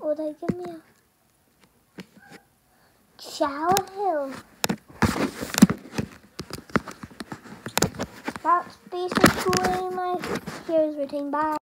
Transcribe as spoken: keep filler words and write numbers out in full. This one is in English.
Or they give me a shower hill. That's basically my hero's routine. Bye.